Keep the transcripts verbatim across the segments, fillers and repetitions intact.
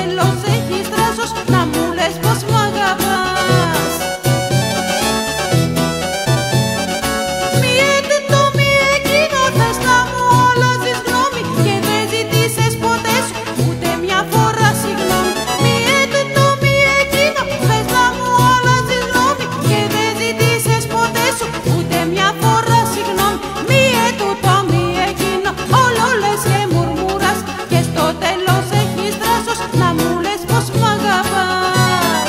τέλος έχεις θράσος να μου λες πως μ' αγαπάς. Μη ετούτο, μη εκείνο, θες να μου αλλάζεις γνώμη και δεν ζητήσες ποτέ σου ούτε μια φορά συγγνώμη. Μη ετούτο, μη εκείνο, θες να μου αλλάζεις γνώμη και δεν ζητήσες ποτέ σου ούτε μια φορά συγγνώμη. Μη ετούτο, μη εκείνο, όλο λες και μουρμουράς και στο τέλος έχεις θράσος να μου λες πως μ' αγαπάς.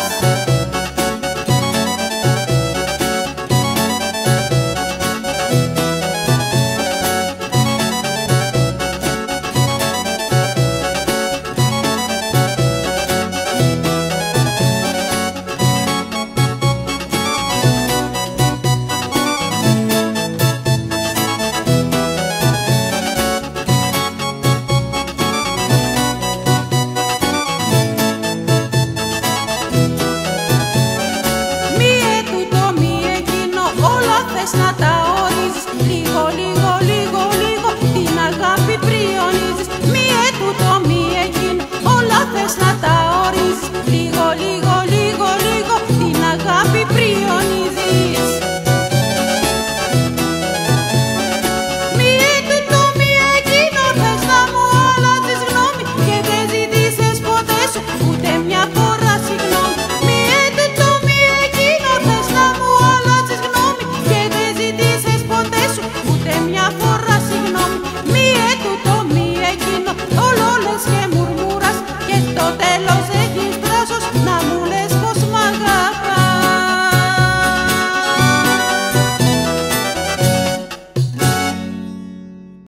Μη ετούτο, μη εκείνο, όλα θες να τα ορίζεις. Λίγο, λίγο, λίγο, λίγο την αγάπη πριονίζεις. Μη ετούτο, μη εκείνο, όλα θες να τα